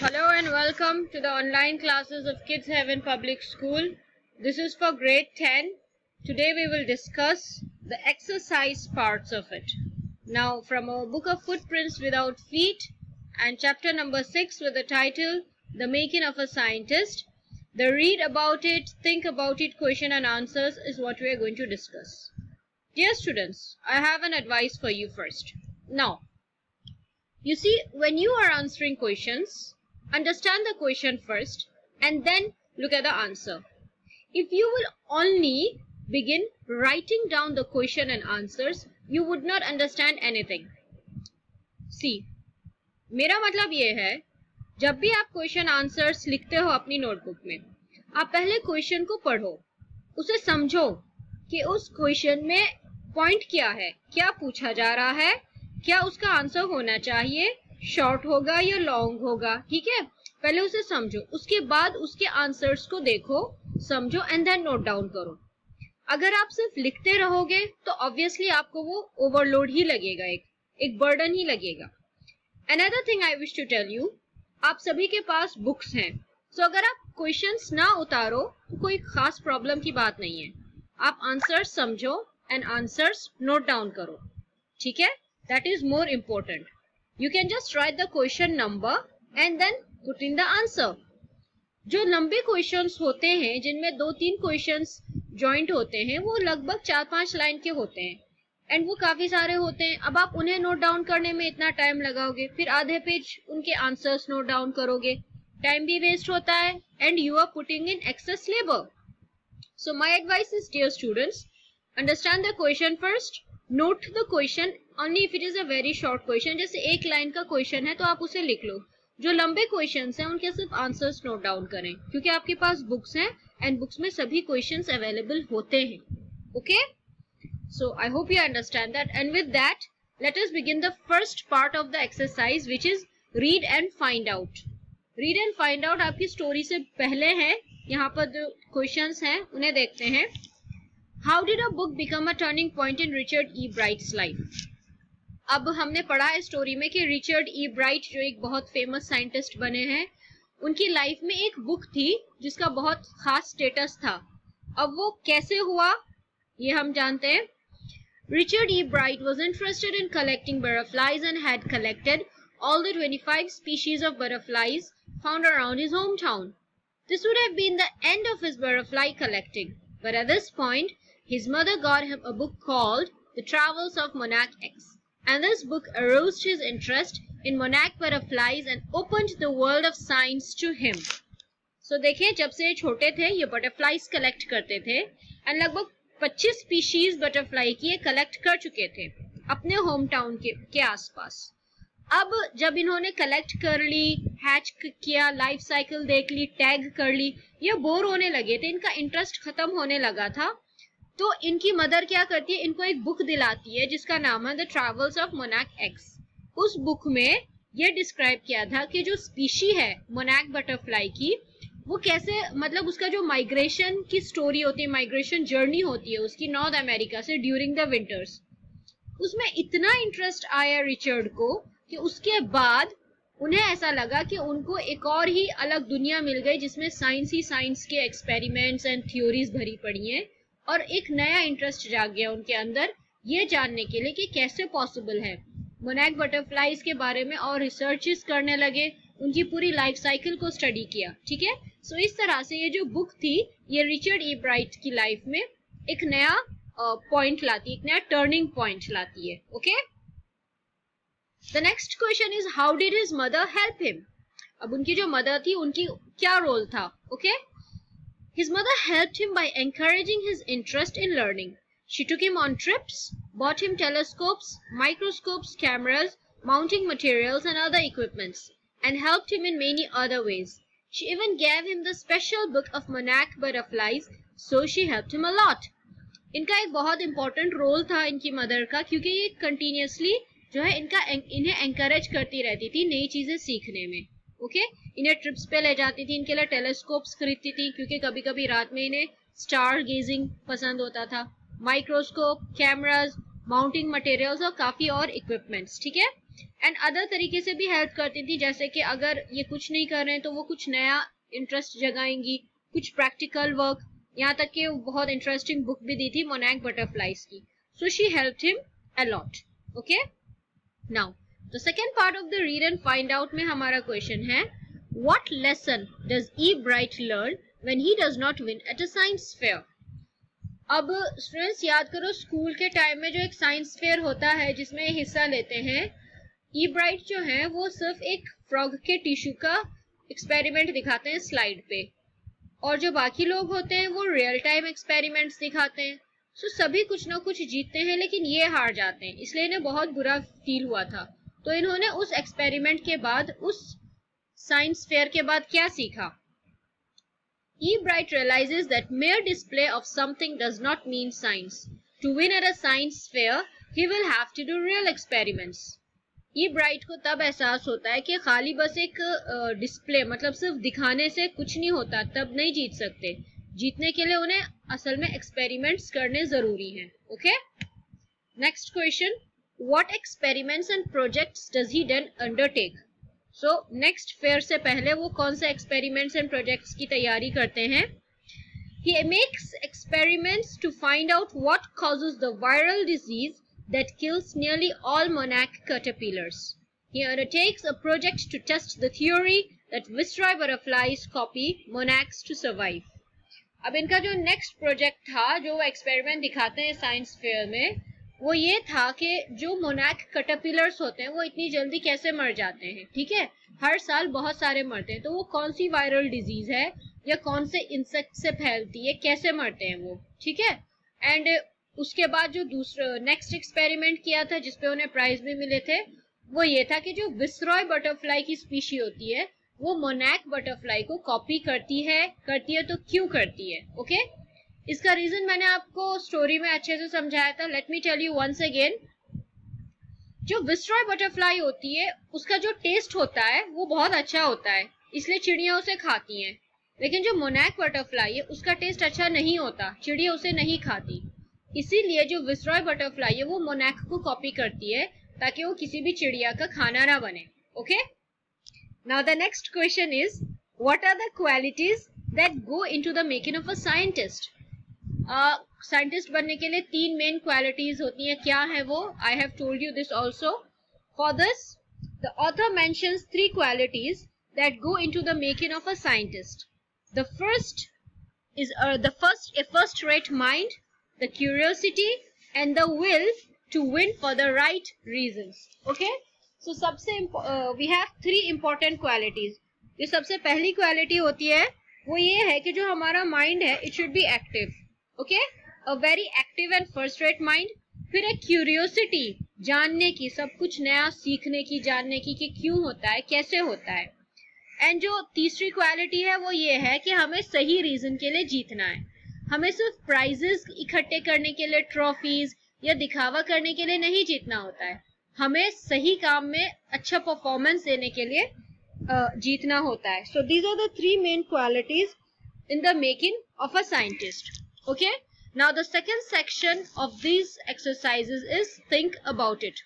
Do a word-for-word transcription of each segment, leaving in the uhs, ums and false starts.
Hello and welcome to the online classes of Kids Heaven Public School. This is for grade ten. Today we will discuss the exercise parts of it. Now from our book of Footprints Without Feet and chapter number six with the title The Making of a Scientist, the read about it, think about it, question and answers is what we are going to discuss. Dear students, I have an advice for you first. Now, you see, when you are answering questions, understand the question first and then look at the answer. If you will only begin writing down the question and answers, you would not understand anything. See, मेरा मतलब ये है, जब भी आप question answers लिखते हो अपनी नोटबुक में, आप पहले क्वेश्चन को पढ़ो, उसे समझो कि उस क्वेश्चन में पॉइंट क्या है, क्या पूछा जा रहा है, क्या उसका आंसर होना चाहिए, शॉर्ट होगा या लॉन्ग होगा, ठीक है। पहले उसे समझो, उसके बाद उसके आंसर्स को देखो, समझो एंड देन नोट डाउन करो। अगर आप सिर्फ लिखते रहोगे तो ऑब्वियसली आपको वो ओवरलोड ही लगेगा, एक एक बर्डन ही लगेगा। Another thing I wish to tell you, आप सभी के पास बुक्स हैं, सो so अगर आप क्वेश्चंस ना उतारो तो कोई खास प्रॉब्लम की बात नहीं है। आप आंसर्स समझो एंड आंसर्स नोट डाउन करो, ठीक है। That is more important. You can just write the question number and then put in the answer. जो लंबे क्वेश्चंस होते हैं, जिनमें दो तीन क्वेश्चंस जॉइंट होते हैं, वो लगभग चार पांच लाइन के होते हैं एंड वो काफी सारे होते हैं। अब आप उन्हें नोट डाउन करने में इतना टाइम लगाओगे, फिर आधे पेज उनके आंसर्स नोट डाउन करोगे, टाइम भी वेस्ट होता है and you are putting in excess labour. So my advice is, dear students, understand the question first, note the question only if it is a very short question. जैसे एक line का question है तो आप उसे लिख लो। जो लंबे क्वेश्चंस हैं उनके सिर्फ आंसर्स नोट डाउन करें, क्योंकि आपके पास बुक्स हैं एंड बुक्स में सभी क्वेश्चंस अवेलेबल होते हैं। Okay, so I hope you understand that and with that let us begin the first part of the exercise which is read and find out. Read and find out आपकी story से पहले है। यहाँ पर जो questions हैं उन्हें देखते हैं। How did a book become a turning point in Richard E. Bright's life? अब हमने पढ़ा है स्टोरी में कि रिचर्ड ई ब्राइट जो एक बहुत फेमस साइंटिस्ट बने हैं, उनकी लाइफ में एक बुक थी जिसका बहुत खास स्टेटस था। अब वो कैसे हुआ ये हम जानते हैं। Richard E. Bright was interested in collecting butterflies and had collected all the twenty-five species of butterflies found around his hometown. This would have been the end of his butterfly collecting, but at this point his mother got him a book called The Travels of Monarch X, and this book aroused his interest in monarch butterflies and opened the world of science to him. So देखिए, जब से छोटे थे ये butterflies collect करते थे and लगभग पच्चीस स्पीशीज बटरफ्लाई की ये कलेक्ट कर चुके थे अपने होम टाउन के, के आसपास। अब जब इन्होंने कलेक्ट कर ली, हैच किया, लाइफ साइकिल देख ली, टैग कर ली, ये बोर होने लगे थे, इनका इंटरेस्ट खत्म होने लगा था। तो इनकी मदर क्या करती है, इनको एक बुक दिलाती है जिसका नाम है the travels of monarch X. उस बुक में ये डिस्क्राइब किया था कि जो स्पीशी है मोनार्क बटरफ्लाई की, वो कैसे, मतलब उसका जो माइग्रेशन की स्टोरी होती है, माइग्रेशन जर्नी होती है उसकी नॉर्थ अमेरिका से ड्यूरिंग द विंटर्स, उसमें इतना इंटरेस्ट आया रिचर्ड को कि उसके बाद उन्हें ऐसा लगा कि उनको एक और ही अलग दुनिया मिल गई जिसमें साइंस ही साइंस के एक्सपेरिमेंट्स एंड थ्योरीज भरी पड़ी हैं, और एक नया इंटरेस्ट जाग गया उनके अंदर ये जानने के लिए कि कैसे पॉसिबल है। मोनार्क बटरफ्लाइज के बारे में और रिसर्चेस करने लगे, उनकी पूरी लाइफ साइकिल को स्टडी किया, ठीक है। सो इस तरह से ये जो बुक थी ये रिचर्ड ई ब्राइट की लाइफ में एक नया पॉइंट uh, लाती है, एक नया टर्निंग पॉइंट लाती है। Okay, the next question is how did his mother help him. अब उनकी जो मदर थी उनकी क्या रोल था। Okay okay? His mother helped him by encouraging his interest in learning. She took him on trips, bought him telescopes, microscopes, cameras, mounting materials and other equipments, and helped him in many other ways. She even gave him the special book of monarch butterflies, so she helped him a lot. इनका एक बहुत important role था इनकी mother का, क्योंकि ये continuously जो है इनका इन्हें encourage करती रहती थी नई चीजें सीखने में। Okay okay? इन्हें ट्रिप्स पे ले जाती थी, इनके लिए टेलीस्कोप्स खरीदती थी क्योंकि कभी कभी रात में इन्हें स्टार गेजिंग पसंद होता था, माइक्रोस्कोप, कैमरास, माउंटिंग मटेरियल्स और काफी और इक्विपमेंट्स, ठीक है। एंड अदर तरीके से भी हेल्प करती थी, जैसे कि अगर ये कुछ नहीं कर रहे हैं तो वो कुछ नया इंटरेस्ट जगाएंगी, कुछ प्रैक्टिकल वर्क, यहाँ तक कि बहुत इंटरेस्टिंग बुक भी दी थी मोनाक बटरफ्लाइज की. So she helped him a lot. Okay, now the second part of the read and find out में हमारा क्वेश्चन है, what lesson does E Bright learn when he does not win at a science fair. अब students याद करो, school के time में जो एक साइंस फेयर होता है जिसमें हिस्सा लेते हैं, ई ब्राइट जो है वो सिर्फ एक फ्रॉग के टिश्यू का एक्सपेरिमेंट दिखाते हैं स्लाइड पे, और जो बाकी लोग होते हैं वो रियल टाइम एक्सपेरिमेंट्स दिखाते हैं. सो so, सभी कुछ ना कुछ जीतते हैं लेकिन ये हार जाते हैं, इसलिए इन्हें बहुत बुरा फील हुआ था. तो इन्होंने उस एक्सपेरिमेंट के बाद, उस साइंस फेयर के बाद क्या सीखा? E. Bright realizes that mere display of something does not mean science. To win at a science fair, he will have to do real experiments. E. Bright को तब एहसास होता है कि खाली बस एक डिस्प्ले uh, मतलब सिर्फ दिखाने से कुछ नहीं होता, तब नहीं जीत सकते. जीतने के लिए उन्हें असल में एक्सपेरिमेंट्स करने जरूरी हैं. Okay, next question, what experiments and projects does he then undertake. So next fair से पहले वो कौन से एक्सपेरिमेंट्स एंड प्रोजेक्ट्स की तैयारी करते हैं? He makes experiments to find out what causes the viral disease that kills nearly all monarch caterpillars. He undertakes a project to test the theory that Viceroy butterflies copy monarchs to survive. अब इनका जो next project था, जो experiment दिखाते हैं science fair में, वो ये था कि जो मोनाक कैटरपिलर्स होते हैं वो इतनी जल्दी कैसे मर जाते हैं. ठीक है, हर साल बहुत सारे मरते हैं, तो वो कौन सी वायरल डिजीज है या कौन से इंसेक्ट से फैलती है, कैसे मरते हैं वो. ठीक है, एंड उसके बाद जो दूसरा नेक्स्ट एक्सपेरिमेंट किया था जिसपे उन्हें प्राइज भी मिले थे, वो ये था कि जो विसरॉय बटरफ्लाई की स्पीशी होती है वो मोनाक बटरफ्लाई को कॉपी करती है करती है तो क्यों करती है? Okay okay? इसका रीजन मैंने आपको स्टोरी में अच्छे से समझाया था. Let me tell you once again. जो विसरॉय बटरफ्लाई होती है उसका जो टेस्ट होता है वो बहुत अच्छा होता है, इसलिए चिड़िया उसे खाती हैं. लेकिन जो मोनाक बटरफ्लाई है उसका टेस्ट अच्छा नहीं होता, चिड़िया उसे नहीं खाती. इसीलिए जो विसरॉय बटरफ्लाई है वो मोनाक को कॉपी करती है ताकि वो किसी भी चिड़िया का खाना ना बने. Okay, now the next question is, what are the qualities that go into the making of a scientist. Scientist uh, बनने के लिए तीन मेन क्वालिटीज होती हैं. क्या है वो? I have told you this also. For this the author mentions three qualities that go into the making of a scientist. The first is the first a first rate mind, the curiosity and the will to win for the right reasons. Okay, so सबसे we have three important qualities. जो सबसे पहली quality होती है वो ये है कि जो हमारा माइंड है it should be active. Okay, a very active and first rate mind. फिर एक क्यूरियोसिटी, जानने की, सब कुछ नया सीखने की, जानने की कि क्यों होता है, कैसे होता है. एंड जो तीसरी क्वालिटी है वो ये है कि हमें सही रीजन के लिए जीतना है. हमें सिर्फ प्राइजेस इकट्ठे करने के लिए, ट्रॉफीज या दिखावा करने के लिए नहीं जीतना होता है. हमें सही काम में अच्छा परफॉर्मेंस देने के लिए uh, जीतना होता है. So these are the three main qualities in the making of a scientist. Okay, now the second section of these exercises is think about it.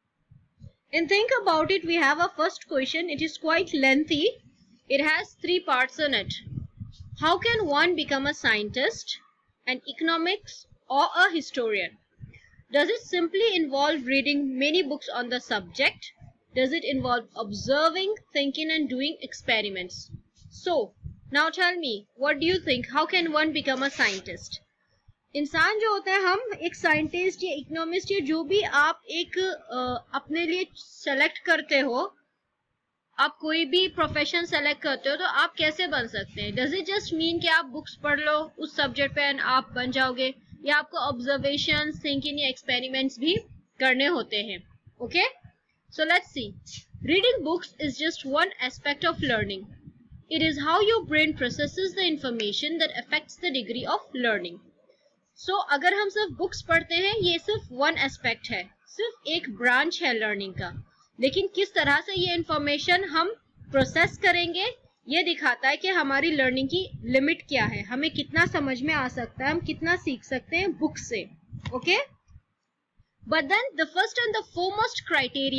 In think about it we have a first question. It is quite lengthy. It has three parts in it. How can one become a scientist, an economics or a historian? Does it simply involve reading many books on the subject? Does it involve observing, thinking and doing experiments? So now tell me, what do you think? How can one become a scientist? इंसान जो होता है, हम एक scientist या economist या जो भी आप एक आ, अपने लिए सेलेक्ट करते हो, आप कोई भी प्रोफेशन सेलेक्ट करते हो तो आप कैसे बन सकते हैं? डज इट जस्ट मीन कि आप बुक्स पढ़ लो उस सब्जेक्ट पे एंड आप बन जाओगे, या आपको ऑब्जर्वेशन, थिंकिंग या एक्सपेरिमेंट्स भी करने होते हैं? Okay, so let's see. Reading books is just one aspect of learning. It is how your brain processes the information that affects the degree of learning. So, अगर हम सिर्फ बुक्स पढ़ते हैं, ये सिर्फ वन एस्पेक्ट है, सिर्फ एक ब्रांच है लर्निंग का. लेकिन किस तरह से ये इंफॉर्मेशन हम प्रोसेस करेंगे ये दिखाता है कि हमारी लर्निंग की लिमिट क्या है, हमें कितना समझ में आ सकता है, हम कितना सीख सकते हैं बुक से. Okay, but then the first and the foremost criteria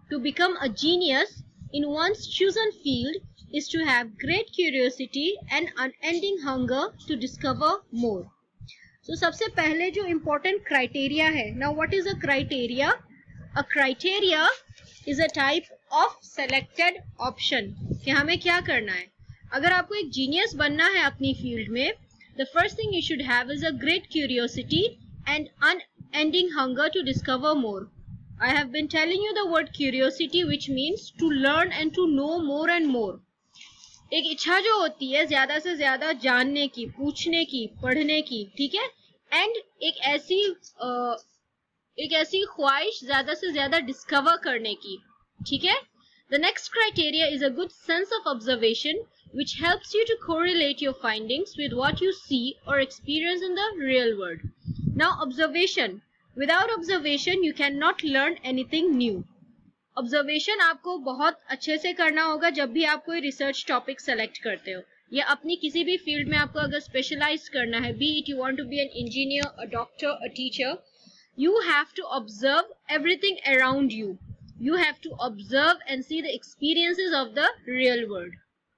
to become a genius in one's chosen field is to have great curiosity and unending hunger to discover more. So सबसे पहले जो important criteria है, now what is a criteria? A criteria is a type of selected option कि हमें क्या करना है. अगर आपको एक genius बनना है अपनी field में, the first thing you should have is a great curiosity and unending hunger to discover more. I have been telling you the word curiosity, which means to learn and to know more and more. एक इच्छा जो होती है ज्यादा से ज्यादा जानने की, पूछने की, पढ़ने की, ठीक है, एंड एक ऐसी आ, एक ऐसी ख्वाहिश ज्यादा से ज्यादा डिस्कवर करने की, ठीक है. The next criteria is a good sense of observation, which helps you to correlate your findings with what you see or experience in the real world. Now, observation. Without observation, you cannot learn anything new. Observation आपको बहुत अच्छे से करना होगा जब भी आप कोई रिसर्च टॉपिक सेलेक्ट करते हो या अपनी किसी भी फील्ड में आपको अगर स्पेशलाइज करना है, be it you want to be an engineer, a doctor, a teacher, you have to observe everything around you. You have to observe and see the experiences of the real world.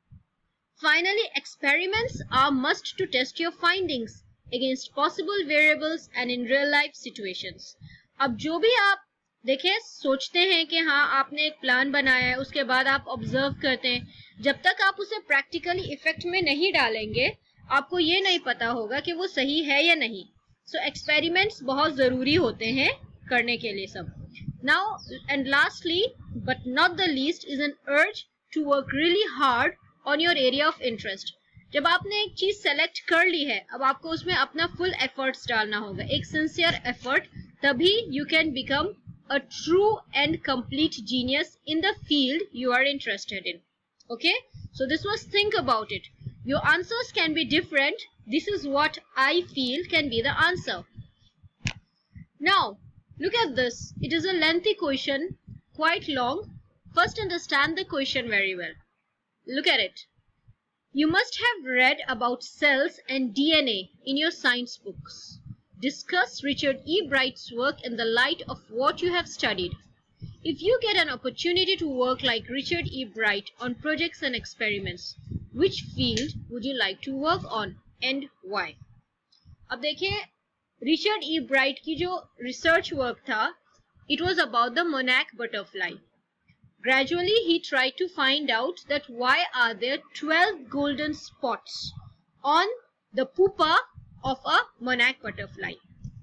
Finally, experiments are must to test your findings against possible variables and in real life situations. अब जो भी आप देखें, सोचते हैं कि हाँ आपने एक प्लान बनाया है, उसके बाद आप ऑब्जर्व करते हैं, जब तक आप उसे प्रैक्टिकली इफेक्ट में नहीं डालेंगे आपको ये नहीं पता होगा कि वो सही है या नहीं. सो so, एक्सपेरिमेंट्स बहुत ज़रूरी होते हैं करने के लिए सब. Now and lastly but not the least is an urge to work really hard on your area of interest. जब आपने एक चीज सेलेक्ट कर ली है, अब आपको उसमें अपना फुल एफर्ट्स डालना होगा, एक सिंसियर एफर्ट, तभी you can become a true and complete genius in the field you are interested in. Okay, so this was think about it. Your answers can be different. This is what I feel can be the answer. Now look at this. It is a lengthy question, quite long. First understand the question very well. Look at it. You must have read about cells and D N A in your science books. Discuss Richard E. Bright's work in the light of what you have studied. If you get an opportunity to work like Richard E. Bright on projects and experiments, which field would you like to work on and why? अब देखिए, Richard E. Bright की जो research work था, it was about the monarch butterfly. Gradually, he tried to find out that why are there twelve golden spots on the pupa of a monarch butterfly.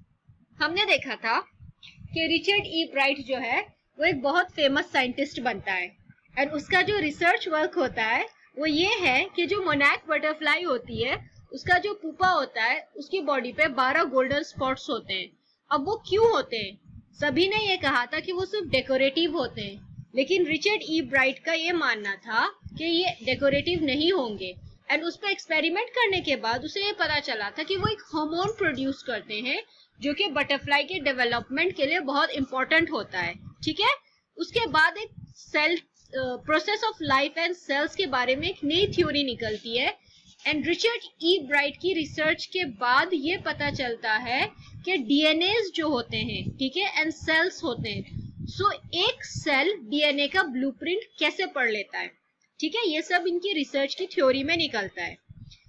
हमने देखा था कि Richard E bright जो है वो एक बहुत फेमस साइंटिस्ट बनता है एंड उसका जो रिसर्च वर्क होता है वो ये है कि जो मोनार्क बटरफ्लाई होती है उसका जो पुपा होता है उसकी बॉडी पे बारह गोल्डन स्पॉट्स होते हैं. अब वो क्यों होते हैं? सभी ने ये कहा था कि वो सिर्फ डेकोरेटिव होते हैं, लेकिन रिचर्ड ई ब्राइट का ये मानना था कि ये डेकोरेटिव नहीं होंगे एंड उस पर एक्सपेरिमेंट करने के बाद उसे ये पता चला था कि वो एक हार्मोन प्रोड्यूस करते हैं जो कि बटरफ्लाई के डेवलपमेंट के लिए बहुत इंपॉर्टेंट होता है. ठीक है, उसके बाद एक cell process of life and cells के बारे में एक नई थ्योरी निकलती है एंड रिचर्ड ई ब्राइट की रिसर्च के बाद ये पता चलता है कि डीएनए जो होते हैं, ठीक है, एंड सेल्स होते हैं. सो so, एक सेल डीएनए का ब्लूप्रिंट कैसे पढ़ लेता है, ठीक है, ये सब इनकी रिसर्च की थ्योरी में निकलता है.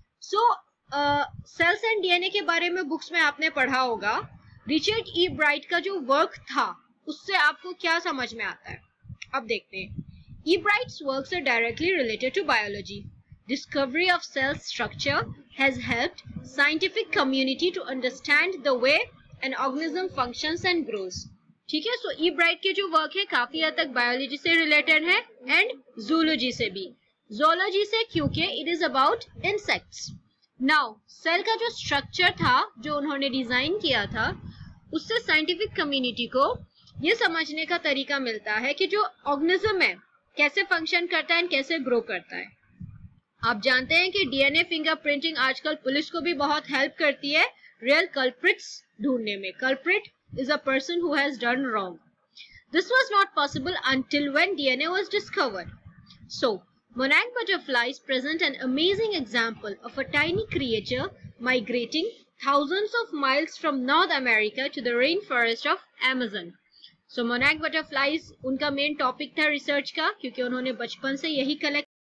सो सेल्स एंड डीएनए के बारे में बुक्स में आपने पढ़ा होगा. रिचर्ड ई ब्राइट का जो वर्क था उससे आपको क्या समझ में आता है, अब देखते हैं. E Bright's works are directly related to biology. Discovery of cell structure has helped scientific community to understand the way an organism functions and grows. ठीक है, सो ई ब्राइट के जो वर्क है काफी हद तक बायोलॉजी से रिलेटेड है एंड जूलॉजी से भी. जोलॉजी से क्योंकि it is about insects. Now cell का जो स्ट्रक्चर था जो उन्होंने डिजाइन किया था उससे साइंटिफिक कम्युनिटी को ये समझने का तरीका मिलता है कि जो ऑर्गेनिज्म है कैसे फंक्शन करता है एंड कैसे ग्रो करता है. आप जानते हैं कि डीएनए फिंगरप्रिंटिंग आजकल पुलिस को भी बहुत हेल्प करती है रियल कल्प्रिट्स ढूंढने में. Culprit is a person who has done wrong. This was not possible until when D N A was discovered. So, monarch butterflies present an amazing example of a tiny creature migrating thousands of miles from North America to the rainforest of Amazon. So monarch butterflies उनका main topic था research का, क्योंकि उन्होंने बचपन से यही collect